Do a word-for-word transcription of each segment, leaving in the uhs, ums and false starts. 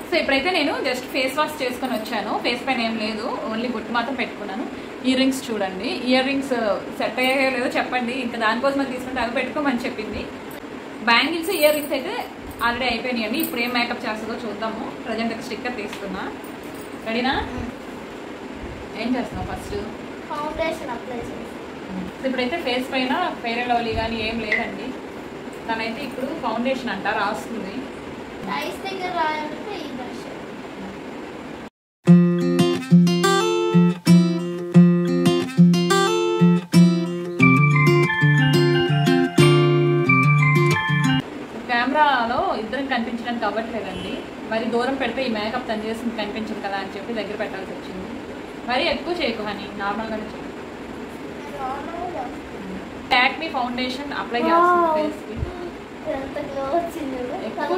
So ఇప్పుడైతే నేను just face wash చేసుకొని వచ్చాను. ఫేస్ పైన ఏం లేదు, ఓన్లీ బొట్టు మాత్రం పెట్టుకున్నాను. ఇయర్ రింగ్స్ చూడండి, ఇయర్ రింగ్స్ సెట్ అయ్యాయో లేదో చెప్పండి. ఇంకా దానికోసం అది తీసుకుంటే అవి పెట్టుకోమని చెప్పింది. బ్యాంగిల్స్ ఇయర్ రింగ్స్ అయితే ఆల్రెడీ అయిపోయినాయండి. ఇప్పుడు ఏం మేకప్ చేస్తుందో చూద్దాము. ప్రజెంట్ అయితే స్టిక్కర్ తీసుకున్నా. రెడీనా? ఏం చేస్తున్నావు? ఫస్ట్ ఫౌండేషన్ అప్లై చేసి ఇప్పుడైతే ఫేస్ పైన ఫెయిర్ అండ్ లవ్లీ కానీ ఏం లేదండి. తనైతే ఇప్పుడు ఫౌండేషన్ అంట రాస్తుంది. ఐస్ దగ్గర రాయాలంటే ఈ బ్రష్. కెమెరాలో ఇద్దరం కనిపించడానికి అవ్వట్లేదండి. మరి దూరం పెడితే ఈ మేకప్ తను చేసి కనిపించదు కదా అని చెప్పి దగ్గర పెట్టాల్సి వచ్చింది. మరి ఎక్కువ చేయకు హనీ, నార్మల్గానే చేయి. టాక్మీ ఫౌండేషన్ అప్లై చేస్తుంది ఫేస్కి. ఎంత గ్లో వచ్చింది. ఎక్కువ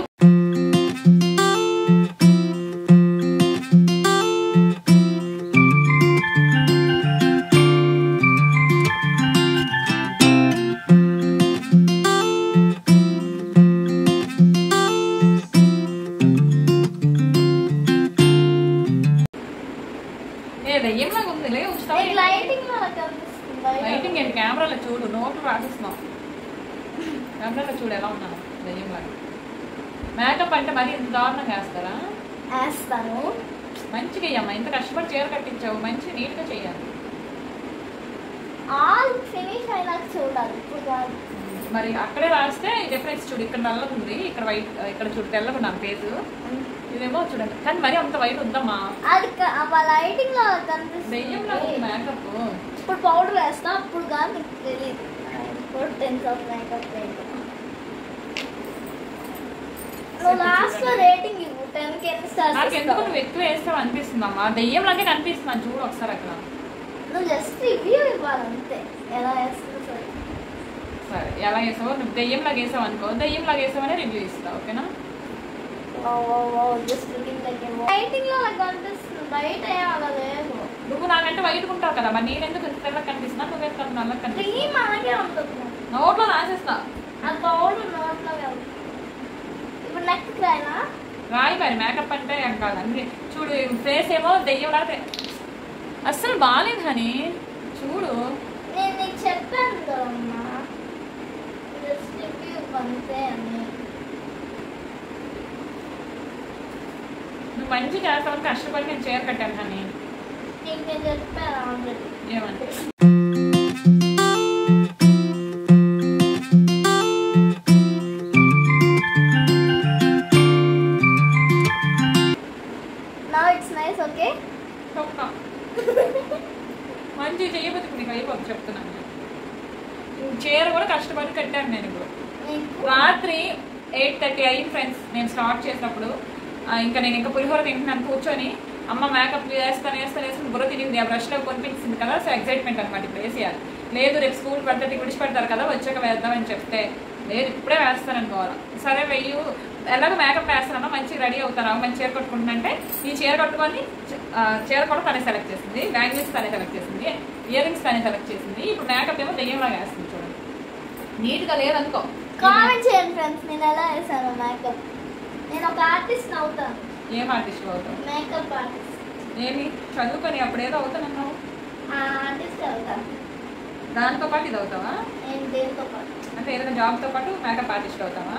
దయ్యంలాగా ఉంది. లే లైటింగ్ ఏంటి? కెమెరాలో చూడు, నోట్లు రాసిస్తున్నాం. కెమెరాలో చూడు ఎలా ఉన్నాను దయ్యంలాగా. మేకప్ అంటే మరి ఇంత దారుణంగా వేస్తారా? వేస్తాను. మంచిగా అయ్యమ్మా, ఇంత కష్టపడి చీర కట్టించావు, మంచి నీట్గా చెయ్యాలి. ఆల్ ఫినిష్ అయినాక చూడాలి. ఇప్పుడు కాదు. మరి అక్కడే రాస్తే డిఫరెన్స్ చూడు. ఇక్కడ నల్లగా ఉంది, ఇక్కడ వైట్, ఇక్కడ చూడు తెల్లగా ఉన్నాను ఫేస్. ఇదేమో చూడండి, కానీ మరి అంత వైట్ వద్దమ్మా. అది లైటింగ్ లో కనిపిస్తుంది. మేకప్ ఇప్పుడు పౌడర్ వేస్తా, అప్పుడు కానీ మీకు తెలియదు. ఇప్పుడు టెన్స్ ఆఫ్ మేకప్ లాస్ట్ లో రేటింగ్ ఇవ్వు. టెన్ కి ఎన్ని స్టార్స్? నాకు ఎందుకు నువ్వు ఎక్కువ వేస్తావు అనిపిస్తుంది అమ్మా. దెయ్యం లాగే కనిపిస్తున్నాను చూడు ఒకసారి అక్కడ. నువ్వు జస్ట్ రివ్యూ ఇవ్వాలి అంతే. ఎలా వేస్తుందో సరే. సరే ఎలా వేసావో, నువ్వు దెయ్యం లాగా వేసావు అనుకో, దెయ్యం లాగా వేసావనే రివ్యూ ఇస్తావు, ఓకేనా? లైటింగ్ లో నాకు కనిపిస్తుంది, బయట అలా లేదు. నువ్వు నాకంటే వైట్ ఉంటావు కదా, మరి నేను ఎందుకు తెల్లగా కనిపిస్తున్నా, నువ్వెందుకు నల్లగా కనిపిస్తున్నా? అలాగే ఉంటుంది. నోట్లో రాసేస్తా. ఆ పౌడర్ నోట్లో ఇప్పుడు నెక్స్ట్ రాయనా? రాయి మరి, మేకప్ అంటే ఏం కాదు అన్ని చూడు. ఫేస్ ఏమో దెయ్యం లాగా అస్సలు బాగాలేదు హనీ, చూడు. నేను నీకు చెప్పాను కదమ్మా, జస్ట్ రివ్యూ అంతే అని. నువ్వు మంచి చేస్తావని కష్టపడి నేను చీర కట్టాను హనీ. నీకు నేను చెప్పాను ఆల్రెడీ. ఏమంటే ఓకే మంచి చెయ్యబోతుంది నీకు అయిపోతుంది చెప్తున్నాను. చీర కూడా కష్టపడి కట్టాను నేను. ఇప్పుడు రాత్రి ఎయిట్ థర్టీ అయ్యింది ఫ్రెండ్స్ నేను స్టార్ట్ చేసినప్పుడు. ఇంకా నేను ఇంకా పులిహోర తింటున్నాను కూర్చొని. అమ్మ మేకప్ వేస్తాను వేస్తాను వేస్తాను బుర్ర తిరిగింది. ఆ బ్రష్లో కొనిపించింది కదా, సో ఎక్సైట్మెంట్ అనమాట. ఇప్పుడు వేసేయాలి. లేదు రేపు స్కూల్ పెడితే విడిచిపెడతారు కదా, వచ్చాక వేద్దామని చెప్తే లేదు ఇప్పుడే వేస్తాను అనుకోవాలి. సరే వెయ్యి ఎలాగో మేకప్ వేస్తానో మంచిగా రెడీ అవుతాను, మంచి చీర కట్టుకుంటున్నంటే ఈ చీర కట్టుకొని చీర కూడా తనే సెలెక్ట్ చేసింది, బ్యాంగిల్స్ తనే సెలెక్ట్ చేసింది, ఇయర్ రింగ్స్ తనే సెలెక్ట్ చేసింది. ఇప్పుడు మేకప్ ఏమో దెయ్యంలాగా వేస్తుంది చూడండి. నీట్గా లేదనుకో. కామెంట్ చేయండి ఫ్రెండ్స్, నేను ఎలా వేసాను మేకప్. నేను ఒక ఆర్టిస్ట్ అవుతాను. ఏం ఆర్టిస్ట్ అవుతావు? Makeup artist. ఏమి చదువుకొని అప్పుడు ఏదో అవుతానన్నావు? ఆర్టిస్ట్ అవుతాను. దాంతో పాటు ఇది అవుతావా? నేను దేనితో పాటు అంటే ఏదైనా జాబ్తో పాటు మేకప్ ఆర్టిస్ట్ అవుతావా?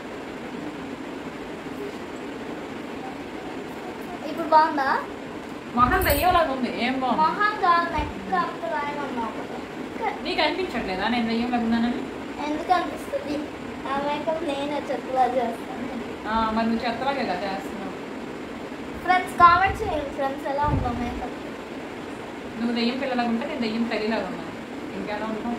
ఇప్పుడు బాగుందా? మొహం దయ్యంలాగా ఉంది. ఏం బాగుంది? మొహం కాదు, నెక్ రాయమన్నా. నీకు అనిపించట్లేదా నేను దయ్యంలాగా ఉన్నానని? ఎందుకు అనిపిస్తుంది? ఆ మేకప్ నేను చెత్తలా చేస్తాను. మరి నువ్వు చెత్తలాగే కదా చేస్తున్నావు. ఫ్రెండ్స్ కామెంట్ చేయండి ఫ్రెండ్స్, ఎలా ఉంటావు మేకప్? నువ్వు దయ్యం పిల్లలాగా ఉంటే నేను దయ్యం తల్లిలాగా ఉన్నాను. ఇంకెలా ఉంటావు?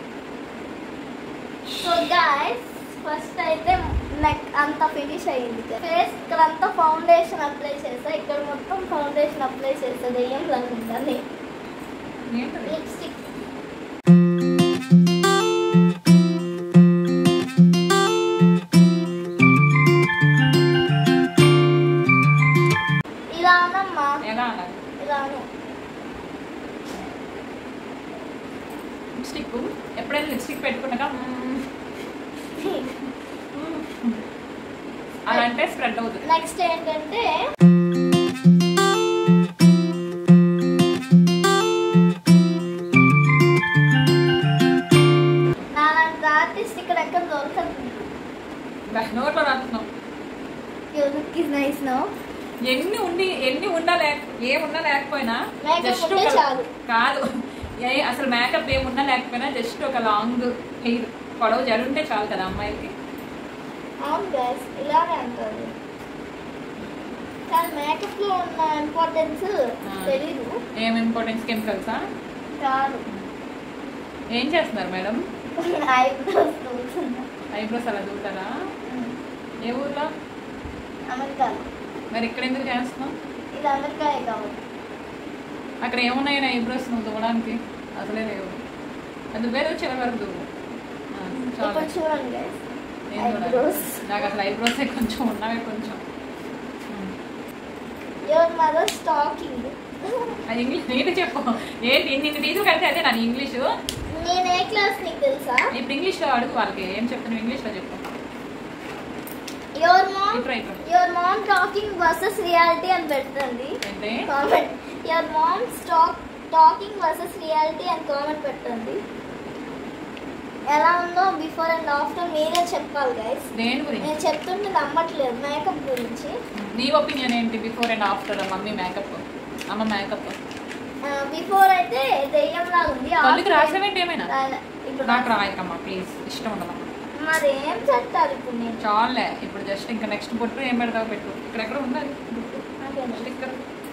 సో గైస్ ఫస్ట్ అయితే నెక్ అంతా ఫినిష్ అయ్యింది. ఫేస్ ఇక్కడ అంతా ఫౌండేషన్ అప్లై చేస్తా, ఇక్కడ మొత్తం ఫౌండేషన్ అప్లై చేస్తా. దెయ్యం లాగా ఉంటుంది. లిప్స్టిక్ ఇలా అనమ్మా. ఎలా అనాలి? ఇలా అను. లిప్స్టిక్ ఎప్పుడైనా లిప్స్టిక్ పెట్టుకున్నాక అలా అంటే స్ప్రెడ్ అవుతుంది. నెక్స్ట్ ఏంటంటే నాలాంటి ఆర్టిస్ట్ ఇక్కడ ఎక్కడ దొరకదు. నోట్లో రాస్తున్నాం. Your look is nice now. ఎన్ని ఉండి ఎన్ని ఉన్నా లేక ఏమున్నా లేకపోయినా జస్ట్ చాలు కాదు, అసలు మేకప్ ఏమున్నా లేకపోయినా జస్ట్ ఒక లాంగ్ హెయిర్ పొడవు జడ ఉంటే చాలు కదా అమ్మాయికి. అవును గైస్, ఇలానే అంటారు. కానీ మేకప్ లో ఉన్న ఇంపార్టెన్స్ తెలీదు. ఏం ఇంపార్టెన్స్? కెమికల్సా? కాదు. ఏం చేస్తున్నారు మేడం? ఐబ్రోస్ దూకుతున్నా. ఐబ్రోస్ అలా దూకుతారా? ఏ ఊర్లో? అమెరికాలో. మరి ఇక్కడ ఎందుకు చేస్తున్నావు? ఇది అమెరికాయే కాబట్టి. అక్కడ ఏమున్నాయి ఐబ్రోస్ నువ్వు దూవడానికి? అసలే లేవు. అది వేరే చివరి వరకు దూవు. ఇప్పుడు చూడండి గైస్, నాకు అసలు ఐబ్రోస్ కొంచెం ఉన్నవే కొంచెం. Your mother talking. అది ఇంగ్లీష్ నీటి చెప్పు. ఏంటి నిన్ను టీచర్ కడితే అదే నాది ఇంగ్లీషు. నేను ఏ క్లాస్ నీకు తెలుసా? ఇప్పుడు ఇంగ్లీష్లో అడుగు వాళ్ళకి. ఏం చెప్తున్నావు ఇంగ్లీష్లో చెప్పు. Your mom your mom talking versus reality అని పెట్టండి comment. Your mom talk talking versus reality అని కామెంట్ పెట్టండి. ఎలా ఉందో బిఫోర్ అండ్ ఆఫ్టర్ మీరే చెప్పాలి గైస్. దేని గురించి? నేను చెప్తుంటే నమ్మట్లేదు. మేకప్ గురించి నీ ఒపీనియన్ ఏంటి? Before and after mummy makeup, అమ్మ మేకప్. బిఫోర్ అయితే దెయ్యంలా ఉంది. కళ్ళకి రాసేవేంటి ఏమైనా? ఇప్పుడు నాకు రాయకమ్మా ప్లీజ్, ఇష్టం ఉండదమ్మా. మరి ఏం చెప్తారు ఇప్పుడు? నేను చాలే ఇప్పుడు జస్ట్ ఇంకా నెక్స్ట్ బొట్టు ఏం పెడతావు పెట్టు. ఇక్కడెక్కడ ఉండాలి స్టిక్కర్.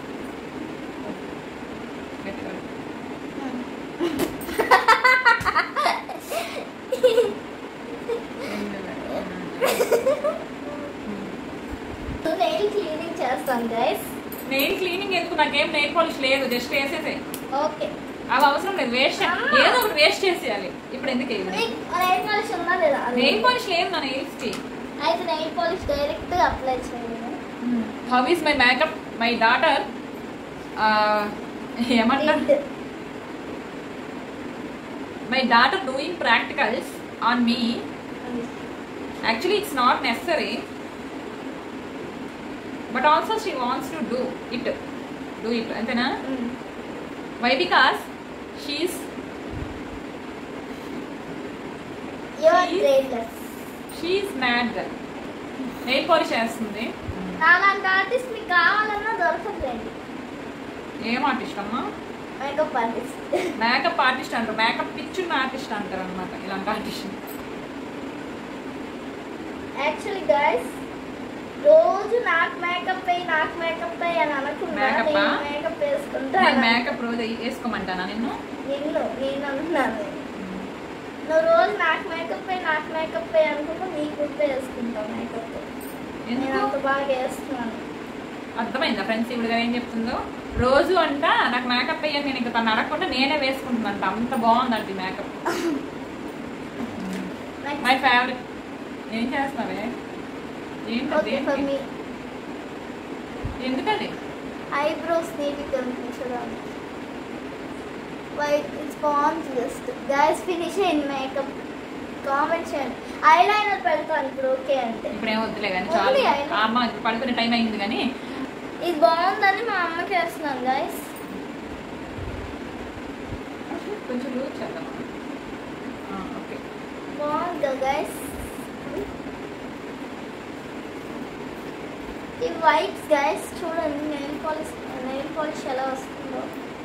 నెయిల్ క్లీనింగ్ చేస్తాను గైస్. నెయిల్ క్లీనింగ్ ఎందుకు? నాకేం నెయిల్ పాలిష్ లేదు, జస్ట్ వేసేసే. ఓకే, అవి అవసరం లేదు. వేస్ట్ ఏదో ఒకటి వేస్ట్ చేసేయాలి. ఇప్పుడు ఎందుకు నెయిల్ పాలిష్ ఉందా లేదా? నెయిల్ పాలిష్ లేదు నా నెయిల్స్ కి. అయితే నెయిల్ పాలిష్ డైరెక్ట్ గా అప్లై చేయాలి. How is my makeup? My daughter ఏమంటారు? My daughter doing practicals on me. Actually it's not necessary, but also she wants to do it do it అంతేనా? Why? Because she's she's mad girl. Nail polish వేస్తుంది. నాలాంటి artist మీకు కావాలన్నా దొరకదండి. ఏం artist అమ్మా? Makeup artist. Makeup artist అంటారు. Makeup పిచ్చున్న ఆర్టిస్ట్ అంటారు అనమాట ఇలాంటి ఆర్టిస్ట్. యాక్చువల్లీ గైస్, రోజు నాకు మేకప్ అయ్యి నాకు మేకప్ అయ్యి అని అనుకున్నా. మేకప్ వేసుకుంటా. మేకప్ రోజు వేసుకోమంటానా నిన్ను? నిన్ను నేను అనుకున్నాను. నువ్వు రోజు నాకు మేకప్ అయ్యి నాకు మేకప్ అయ్యి అనుకుంటా నీకు గుర్తు వేసుకుంటావు మేకప్. నేను అంత బాగా వేస్తున్నాను. అర్థమైందా ఫ్రెండ్స్? ఇప్పుడు ఏం చెప్తుందో? రోజు అంట నాకు మేకప్ అయ్యాను, నేను ఇంకా తను అడగకుండా నేనే వేసుకుంటున్నాను. అంత బాగుందండి మేకప్. My favourite. ఏం చేస్తావే? ఏంటది? ఎందుకది? ఐబ్రోస్ నీట్గా కనిపించడానికి. వైట్ ఇట్స్ బాగుంది. జస్ట్ గైస్ ఫినిష్ అయింది మేకప్. కామెంట్ చేయండి. ఐలైనర్ పెడతాను ఇప్పుడు. ఓకే అంటే ఇప్పుడు ఏం వద్దులే కానీ చాలు. అమ్మ పడుకునే టైం అయింది కానీ ఇది బాగుందని మా అమ్మకి వేస్తున్నాను గైస్. కొంచెం లూజ్ చేద్దాం. ఓకే, బాగుంది గైస్. ఈ వైట్స్ గైస్ చూడండి. నెయిల్ పాలిష్ నెయిల్ పాలిష్ ఎలా వస్తుందో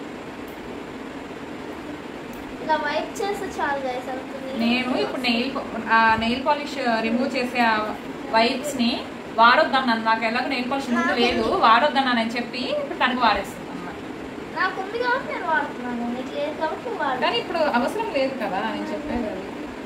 ఇలా వైట్ చేస్తే చాలు గైస్. నేను ఇప్పుడు నెయిల్ నెయిల్ పాలిష్ రిమూవ్ చేసే వైట్స్ ని వాడొద్దన్నాను. నాకు ఎలాగో నెయిల్ పాలిష్ ముందు లేదు, వాడొద్దన్నానని చెప్పి ఇప్పుడు తనకు వాడేస్తాను అన్నమాట. నాకు ఉంది కాబట్టి నేను వాడుతున్నాను, నీకు లేదు కాబట్టి వాడు. కానీ ఇప్పుడు అవసరం లేదు కదా నేను చెప్పేది. అది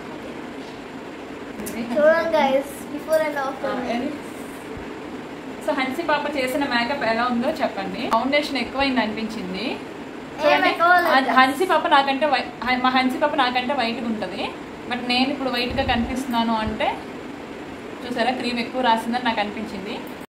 చూడండి guys before and after. So Hansi పాప చేసిన మేకప్ ఎలా ఉందో చెప్పండి. ఫౌండేషన్ ఎక్కువైంది అనిపించింది. హన్సీ పాప నాకంటే మా హన్సీ పాప నాకంటే వైట్గా ఉంటుంది. బట్ నేను ఇప్పుడు వైట్గా కనిపిస్తున్నాను అంటే చూసారా, క్రీమ్ ఎక్కువ రాసిందని నాకు అనిపించింది.